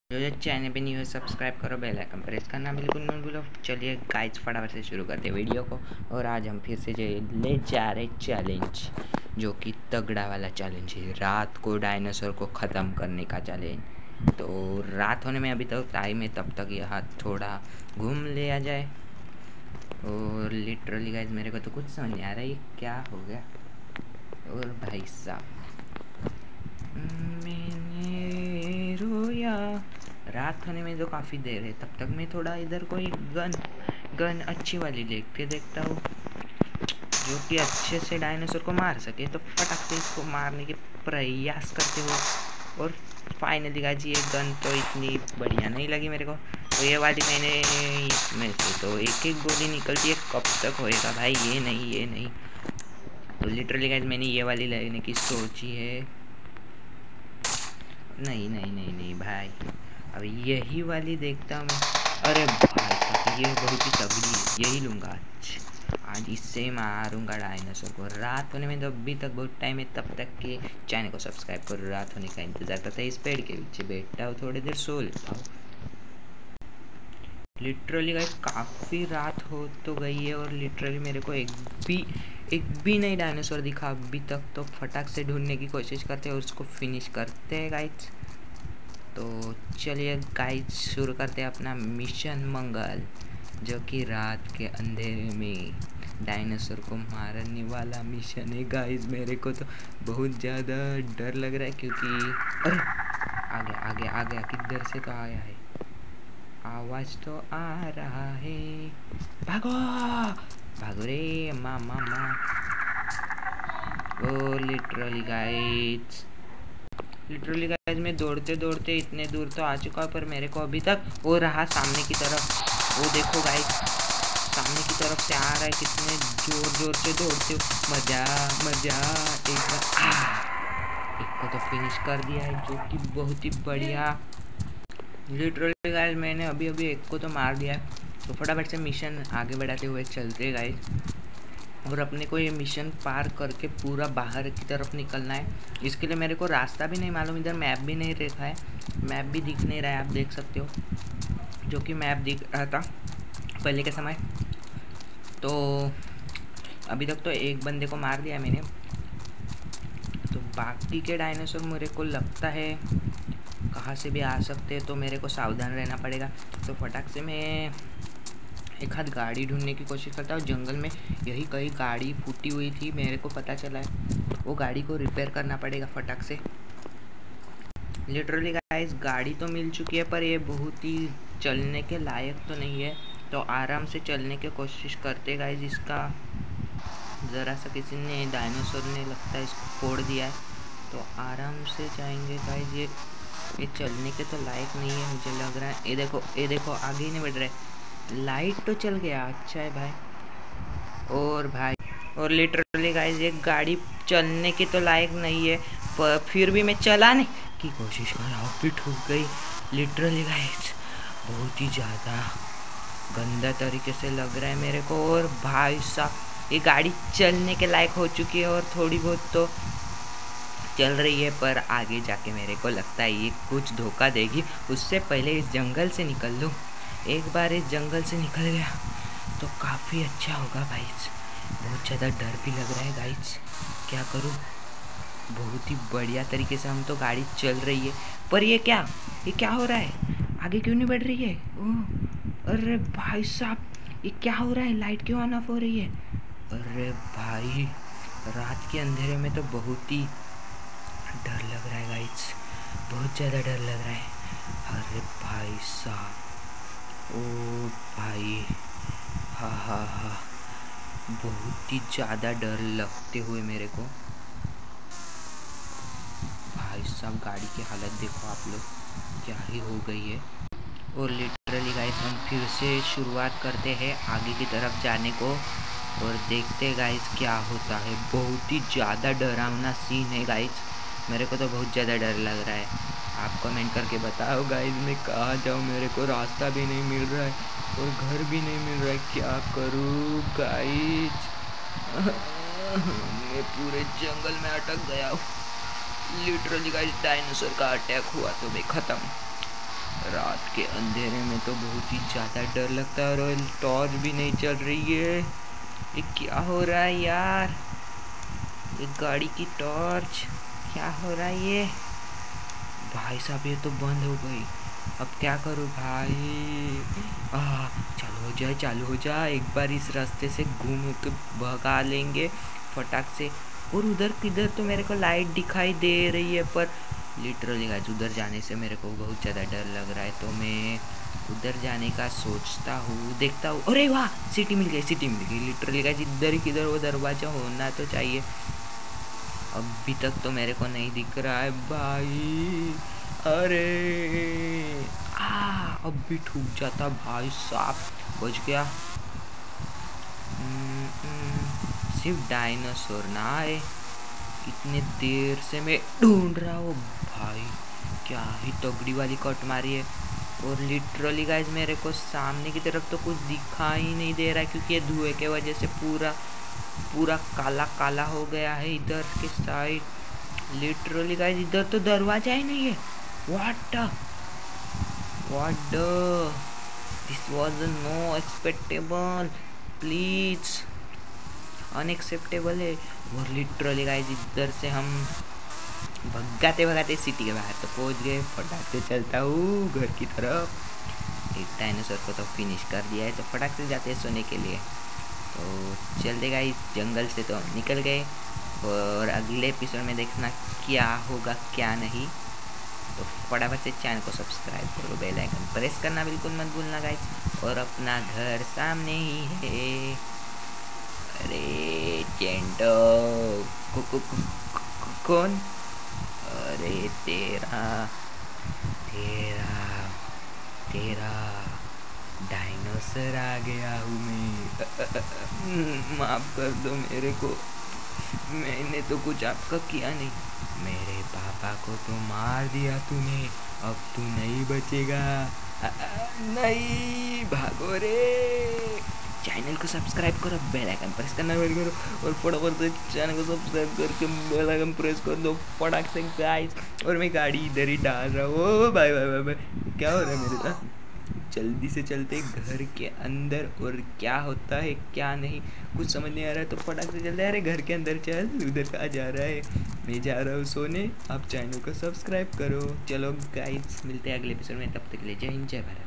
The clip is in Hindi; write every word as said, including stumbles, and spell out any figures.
जो जो चैनल पे नहीं हो सब्सक्राइब करो, बेल आइकन प्रेस करना बिल्कुल मत भूलो। चलिए गाइस फटाफट से शुरू करते हैं वीडियो को। और आज हम फिर से ले जा रहे चैलेंज, जो कि तगड़ा वाला चैलेंज है, रात को डायनासोर को ख़त्म करने का चैलेंज। तो रात होने में अभी तक टाइम है, तब तक यहाँ थोड़ा घूम लिया जाए। और लिटरली गाइस मेरे को तो कुछ समझ नहीं आ रहा ये क्या हो गया। और भाई साहब मैंने रोया, रात होने में तो काफ़ी देर है, तब तक मैं थोड़ा इधर कोई गन गन अच्छी वाली लेके देखता हूँ, जो कि अच्छे से डायनासोर को मार सके। तो फटाक से इसको मारने के प्रयास करते हो। और फाइनली गाजी ये गन तो इतनी बढ़िया नहीं लगी मेरे को, तो ये वाली मैंने इसमें से तो एक एक गोली निकलती है, कब तक होएगा भाई। ये नहीं ये नहीं तो लिटरली गाइज मैंने ये वाली लेने की सोची है। नहीं नहीं नहीं नहीं भाई, अब यही वाली देखता हूँ मैं। अरे भाई ये बहुत ही तगड़ी, यही लूँगा आज आज इससे मारूंगा डायनासोर को। रात होने में तो अभी तक बहुत टाइम है, तब तक के चैनल को सब्सक्राइब करो। रात होने का इंतज़ार करता है, इस पेड़ के पीछे बैठता हूँ, थोड़ी देर सो लेता हूँ। लिटरली गाइस काफ़ी रात हो तो गई है, और लिटरली मेरे को एक भी एक भी नहीं डायनासोर दिखा अभी तक। तो फटाक से ढूंढने की कोशिश करते हैं और उसको फिनिश करते हैं गाइस। तो चलिए गाइस शुरू करते हैं अपना मिशन मंगल, जो कि रात के अंधेरे में डायनासोर को मारने वाला मिशन है गाइस। मेरे को तो बहुत ज़्यादा डर लग रहा है, क्योंकि अरे आ गया आ गया आ गया किधर से तो आया है, आवाज़ तो आ रहा है। भागो भागो रे माँ माँ माँ। ओ लिटरली गाइस लिटरली गाइस मैं दौड़ते दौड़ते इतने दूर तो आ चुका हूँ, पर मेरे को अभी तक वो रहा सामने की तरफ। वो देखो गाइस सामने की तरफ से आ रहा है, कितने जोर जोर से दौड़ते हो। मजा मजा एक एक को तो फिनिश कर दिया है, जो कि बहुत ही बढ़िया। लिटरली गाइस मैंने अभी अभी एक को तो मार दिया है। तो फटाफट से मिशन आगे बढ़ाते हुए चलते गाइस, और अपने को ये मिशन पार करके पूरा बाहर की तरफ निकलना है। इसके लिए मेरे को रास्ता भी नहीं मालूम, इधर मैप भी नहीं रखा है, मैप भी दिख नहीं रहा है, आप देख सकते हो, जो कि मैप दिख रहा था पहले के समय। तो अभी तक तो एक बंदे को मार दिया मैंने, तो बाकी के डायनासोर मेरे को लगता है कहाँ से भी आ सकते हैं, तो मेरे को सावधान रहना पड़ेगा। तो फटाक से मैं एक हाथ गाड़ी ढूंढने की कोशिश करता हूँ। जंगल में यही कहीं गाड़ी फूटी हुई थी, मेरे को पता चला है, वो गाड़ी को रिपेयर करना पड़ेगा फटाक से। लिटरली गाइस गाड़ी तो मिल चुकी है, पर ये बहुत ही चलने के लायक तो नहीं है, तो आराम से चलने की कोशिश करते गाइस। इसका ज़रा सा किसी ने डायनासोर ने लगता है इसको फोड़ दिया है, तो आराम से जाएंगे गाइस। ये ये चलने के तो लायक नहीं है मुझे लग रहा है। ये देखो ये देखो आगे ही नहीं बढ़ रहा है, लाइट तो चल गया, अच्छा है भाई। और भाई और लिटरली गाइस ये गाड़ी चलने की तो लायक नहीं है, पर फिर भी मैं चलाने की कोशिश कर रहा हूँ, फिर ठुक गई। लिटरली गाइस बहुत ही ज़्यादा गंदा तरीके से लग रहा है मेरे को। और भाई साहब ये गाड़ी चलने के लायक हो चुकी है, और थोड़ी बहुत तो चल रही है, पर आगे जाके मेरे को लगता है ये कुछ धोखा देगी। उससे पहले इस जंगल से निकल लूँ। एक बार इस जंगल से निकल गया तो काफ़ी अच्छा होगा भाई। बहुत ज़्यादा डर भी लग रहा है गाइस, क्या करूँ। बहुत ही बढ़िया तरीके से हम तो गाड़ी चल रही है, पर ये क्या ये क्या हो रहा है, आगे क्यों नहीं बढ़ रही है। ओह अरे भाई साहब ये क्या हो रहा है, लाइट क्यों ऑन ऑफ हो रही है। अरे भाई रात के अंधेरे में तो बहुत ही डर लग रहा है गाइस, बहुत ज़्यादा डर लग रहा है। अरे भाई साहब ओ भाई हाँ हाँ हाँ बहुत ही ज़्यादा डर लगते हुए मेरे को। भाई साहब गाड़ी की हालत देखो आप लोग, क्या ही हो गई है। और लिटरली गाइस हम फिर से शुरुआत करते हैं आगे की तरफ जाने को, और देखते हैं गाइस क्या होता है। बहुत ही ज़्यादा डरावना सीन है गाइस, मेरे को तो बहुत ज़्यादा डर लग रहा है। आप कमेंट करके बताओ गाइस मैं कहाँ जाऊँ, मेरे को रास्ता भी नहीं मिल रहा है और घर भी नहीं मिल रहा है, क्या करूँ गाइस। मैं पूरे जंगल में अटक गया हूँ। लिटरली गाइस डायनासोर का अटैक हुआ तो मैं ख़त्म। के अंधेरे में तो बहुत ही ज़्यादा डर लगता है और टॉर्च भी नहीं चल रही है। ये क्या हो रहा है यार, ये गाड़ी की टॉर्च क्या हो रहा है ये? भाई साहब ये तो बंद हो गई, अब क्या करूँ भाई? आ चालू हो जाए चालू हो जाए, एक बार इस रास्ते से घूम के भगा लेंगे फटाक से। और उधर किधर तो मेरे को लाइट दिखाई दे रही है, पर लिटरली गाइस उधर जाने से मेरे को बहुत ज़्यादा डर लग रहा है, तो मैं उधर जाने का सोचता हूँ, देखता हूँ। अरे वाह, सिटी मिल गई, सिटी मिल गई लिटरली गाइस। इधर ही किधर वो दरवाज़ा होना तो चाहिए, अभी तक तो मेरे को नहीं दिख रहा है भाई। अरे आ अब भी ठुक जाता भाई साहब, बच गया। सिर्फ डायनासोर ना आए, इतने देर से मैं ढूंढ रहा हूँ भाई, क्या ही तगड़ी वाली कट मारी है। और लिटरली गाइस मेरे को सामने की तरफ तो कुछ दिखाई नहीं दे रहा है, क्योंकि ये धुएं के वजह से पूरा पूरा काला काला हो गया है इधर के साइड। लिटरली गाइस इधर तो दरवाजा ही नहीं है। What what the this was no expectable, please unacceptable है। और लिटरली गाइस इधर से हम भगाते भगाते सिटी के बाहर तो पहुंच गए। फटाक से चलता हूँ घर की तरफ। एक डायनासोर को तो फिनिश कर दिया है, तो फटाक से जाते हैं सोने के लिए। तो चलते गाइस, जंगल से तो हम निकल गए, और अगले एपिसोड में देखना क्या होगा क्या नहीं। तो फटाफट से चैनल को सब्सक्राइब करो, बेल आइकन प्रेस करना बिल्कुल मत भूलना गाइस। और अपना घर सामने ही है। अरे चेंटो को, को, को, को, कौन? अरे तेरा तेरा तेरा डायनासोर आ गया हूँ मैं। माफ़ कर दो मेरे को, मैंने तो कुछ आपका किया नहीं। मेरे पापा को तो मार दिया तूने, अब तू नहीं बचेगा। आ, आ, नहीं, भागो रे। चैनल को सब्सक्राइब करो, बेल आइकन प्रेस करना मत करो, और फटाफट से चैनल को सब्सक्राइब करके बेल आइकन प्रेस कर दो फटाक से गाइस। और मैं गाड़ी इधर ही डाल रहा हूँ। Bye bye bye bye. क्या हो रहा है मेरे साथ? जल्दी से चलते घर के अंदर, और क्या होता है क्या नहीं कुछ समझ नहीं आ रहा है, तो फटाक से चलते। अरे घर के अंदर चल, उधर कहाँ जा रहा है? मैं जा रहा हूँ सोने, आप चैनल को सब्सक्राइब करो। चलो गाइस, मिलते हैं अगले एपिसोड में, तब तक के लिए जय हिंद जय भारत।